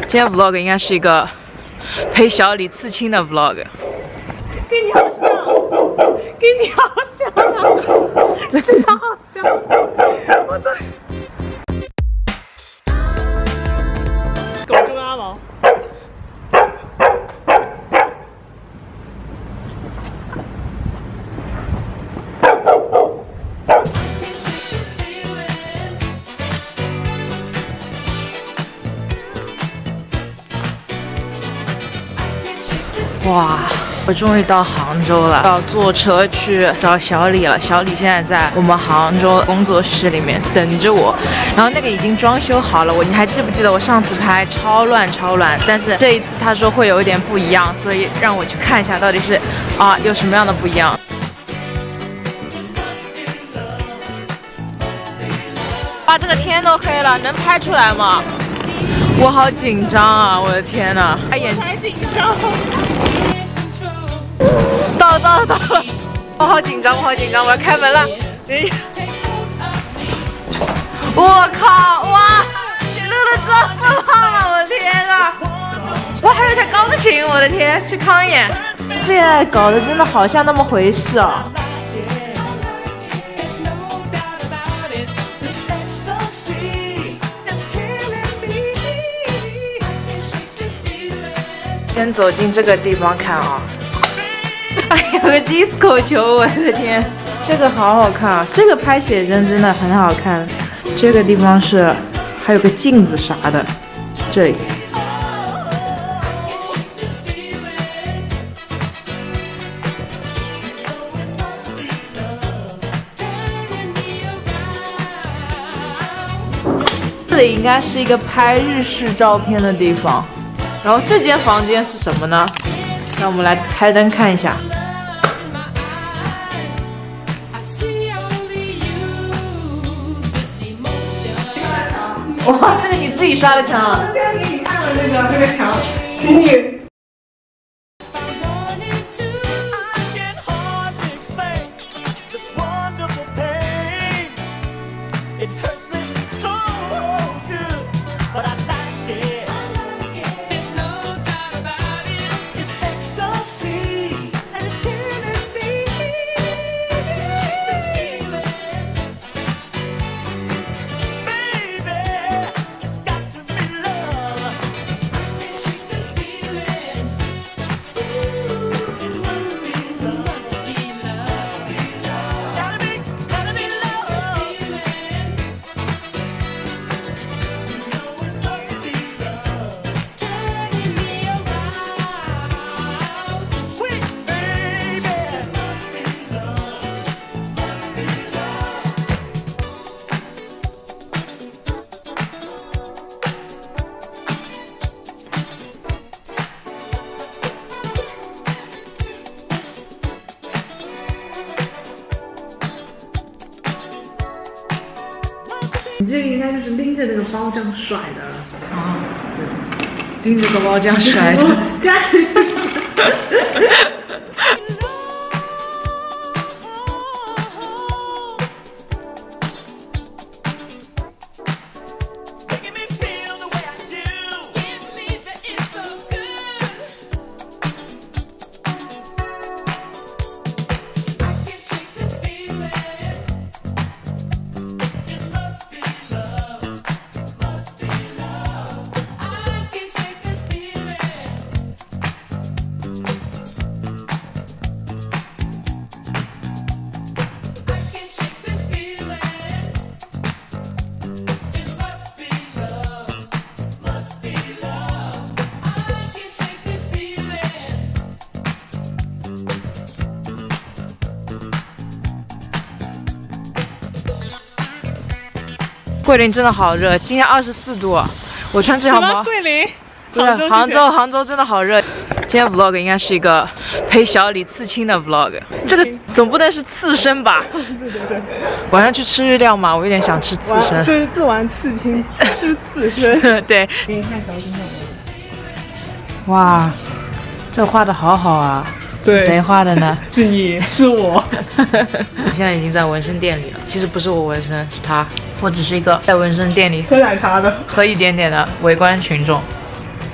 今天 vlog 应该是一个陪小李刺青的 vlog。 跟你好像，跟你好像啊，真的好像。我的。狗中阿毛。 哇，我终于到杭州了，要坐车去找小李了。小李现在在我们杭州工作室里面等着我，然后那个已经装修好了。你还记不记得我上次拍超乱，但是这一次他说会有一点不一样，所以让我去看一下到底是有什么样的不一样。哇，这个天都黑了，能拍出来吗？我好紧张啊！我的天哪， 太紧张。 到了！我好紧张，我要开门了。等一下，我靠！哇，你录的这么棒啊！我的天啊！哇，还有台钢琴，我的天，去康演。现在搞得真的好像那么回事啊！先走进这个地方看啊，有个 disco 球，我的天，这个好好看啊！这个拍写真真的很好看。这个地方是还有个镜子啥的，这里。这里应该是一个拍日式照片的地方。然后这间房间是什么呢？让我们来开灯看一下。哇，这个你自己刷的墙啊？ 这边给你看了这个墙，请你。你这个应该就是拎着那个包这样甩的啊， 拎着个包这样甩的。桂林真的好热，今天24度，我穿这条毛。 桂林？ 对，杭州真的好热。今天 vlog 应该是一个陪小李刺青的 vlog， 这个总不能是刺身吧？ 对。 晚上去吃日料嘛，我有点想吃刺身。 对，做完刺青吃刺身。对。给你看小心的。 哇，这画的好好啊！是谁画的呢？ 是你，是我。 我现在已经在纹身店里了，其实不是我纹身，是他。我只是一个在纹身店里喝奶茶的， 喝一点点的围观群众。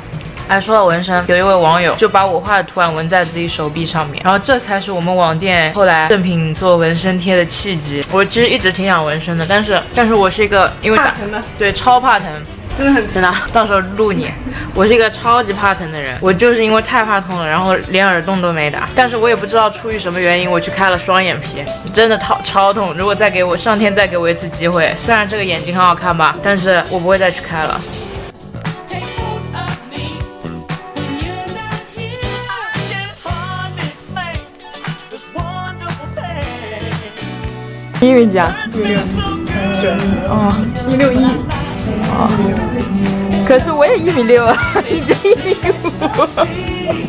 哎，说到纹身，有一位网友就把我画的图案纹在自己手臂上面，然后这才是我们网店后来正品做纹身贴的契机。我其实一直挺想纹身的，但是我是一个因为怕疼的， 对，超怕疼。 真的很真的，到时候录你。我是一个超级怕疼的人，我就是因为太怕痛了，然后连耳洞都没打。但是我也不知道出于什么原因，我去开了双眼皮，真的超痛。如果上天再给我一次机会，虽然这个眼睛很好看吧，但是我不会再去开了。1米几啊？1.6米。对。哦，1.61。哦，可是我也1.6米啊，你这1.5米。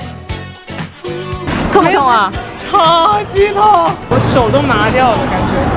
痛不痛啊？ 超级痛，我手都麻掉了，感觉。